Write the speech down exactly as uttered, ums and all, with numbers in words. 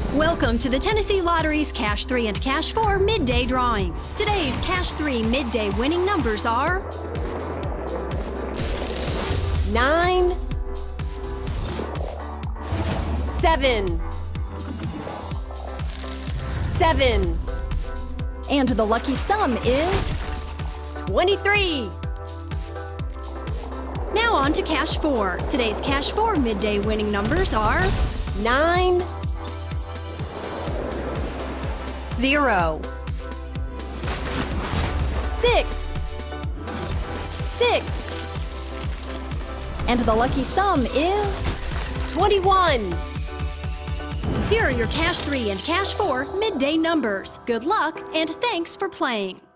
Welcome to the Tennessee Lottery's Cash three and Cash four midday drawings. Today's Cash three midday winning numbers are nine, seven, seven, and the lucky sum is twenty-three. Now on to Cash four. Today's Cash four midday winning numbers are nine, zero, six, six, and the lucky sum is twenty-one. Here are your Cash three and Cash four midday numbers. Good luck and thanks for playing.